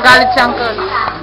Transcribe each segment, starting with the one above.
magagalit si Uncle.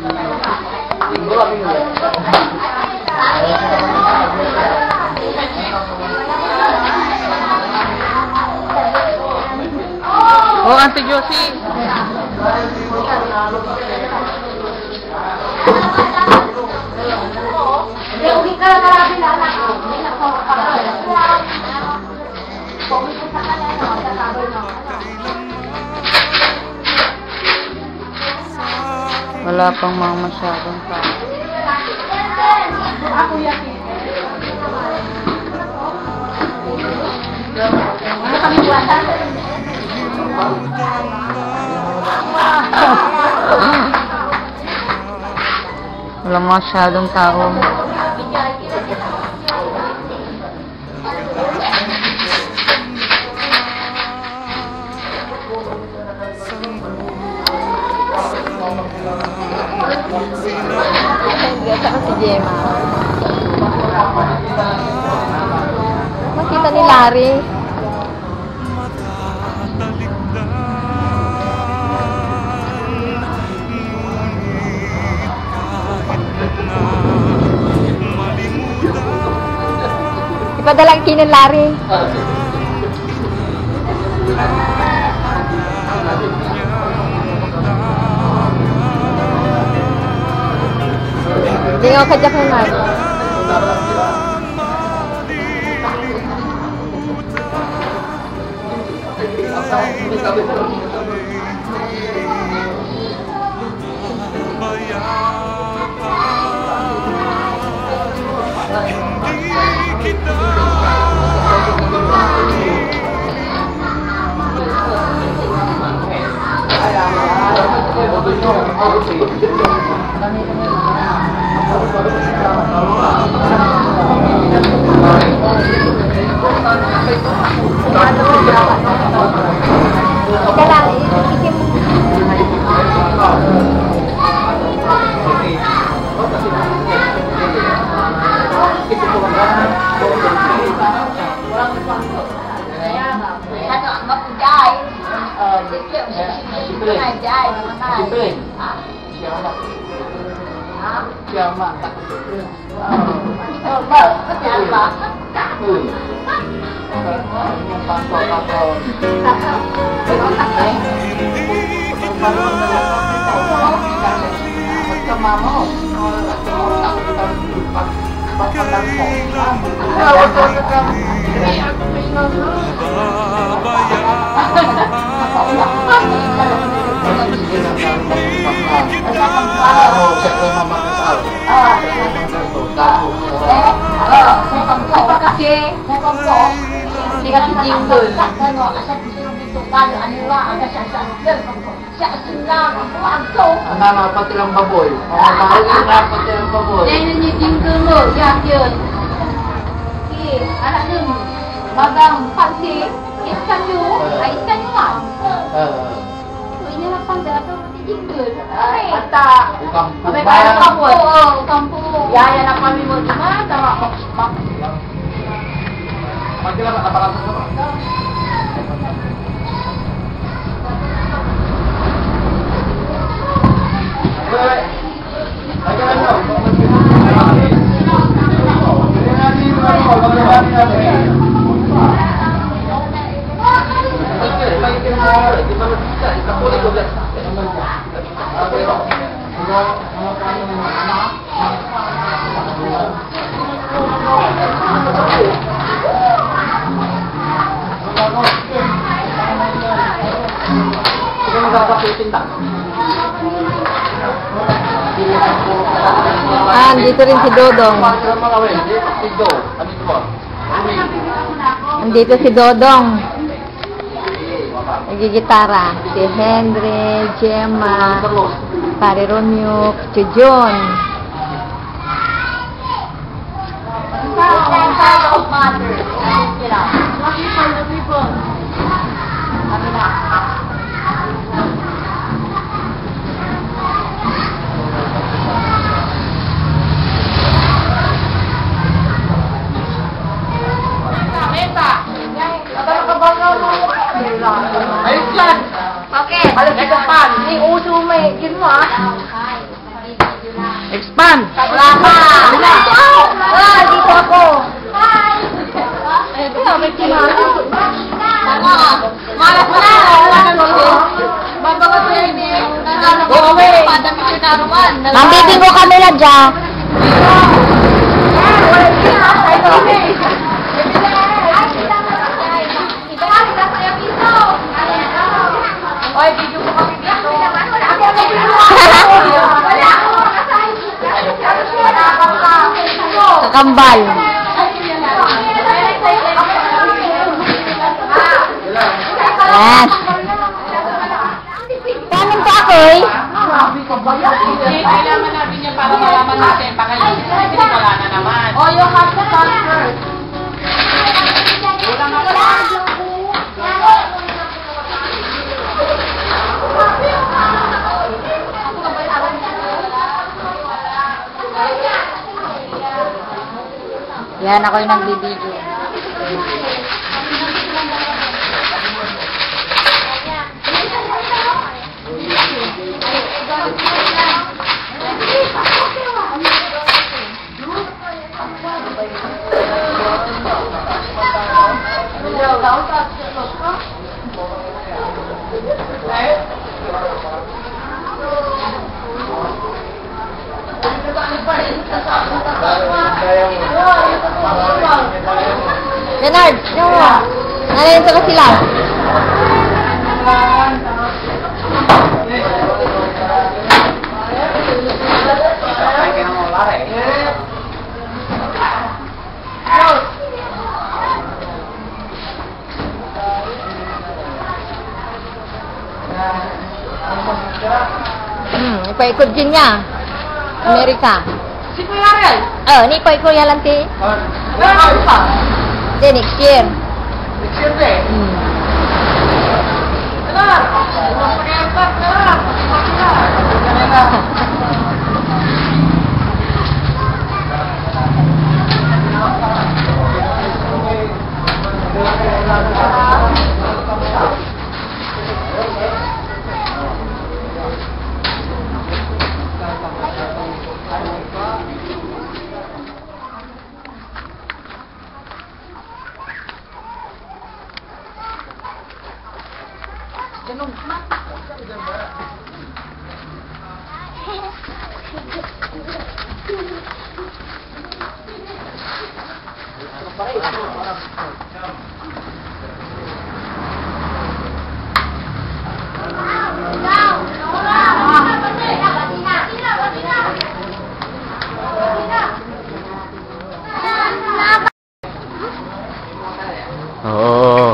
Oh, Auntie Josie. Wala pang mga masyadong tao. Wala masyadong tao. Saka si Gemma. Makita ni Larry. Ipadala kay ni Larry. Hindi ako kadyak na lang. Anak pati lang baboy. Mahal na pati lang baboy. Yan yung jingle mo, yun. Anak nun, bagang pansi, iskan nyo, ay iskan nyo nga. Ini lang pang dala to, pati jingle. Ay, ata. Ukampo May ba? kaya kampo. Oo, kampo. Yaya na kami mo, di ba? Tama. Pati lang, napakasok ko. Dito rin si Dodong. Andito si Dodong. Nagigitara. Si Henry, Gemma, Pare Romeo, si John. Ayos yan! Okay, balik ka pan. Ni uso may ginawa. naman! Wala ka! Dito ako! Malas mo na! Babagat mo yun eh! Go away! Padami ko naruan! Mambibi ko kami na dyan. Oy, video ko kami dito! Kakambal. Yes. Paano to ako eh? Kailangan natin yan para malaman natin. Pakalimutin kasi wala na naman. Oh, you have to start first. Yan, ako yung nagbibideo. Leonard, yung mo. Nalayan sa sila. Ipaikot din niya. Amerika. Si Kuya Ariel! Oh, ni paikot yan lang ti. Meron pa! Then next year. Next year eh. Meron! Meron! Oo.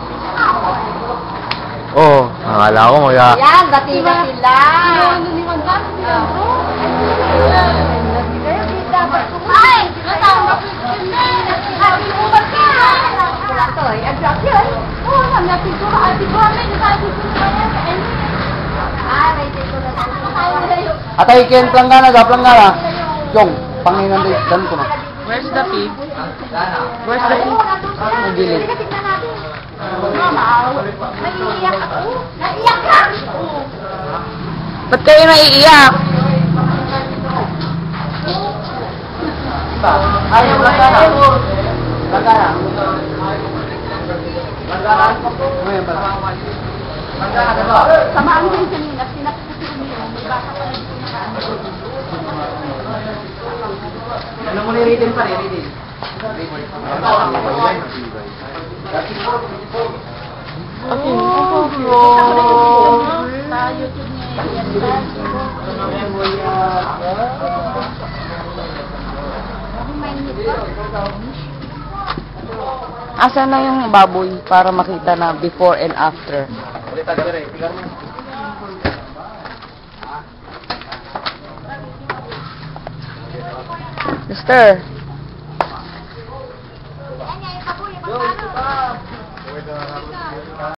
Oo, akala ko maya. Yan, bati na sila. Atay ken planggana ga planggana. Jong, panginan din dan ko na. Where's the pig? Where's the pig? Gilid. Naiiyak ako. Naiiyak ka? Ba't kayo naiiyak? Ay, planggana. Planggana. Planggana. Ngayon pala. Planggana ba? Samaan ko yung kanina. Sinakit ko niyo. May bata pa rin Ano mo ni-reading pa rin, reading. Asa na yung baboy para makita na before and after? Sister,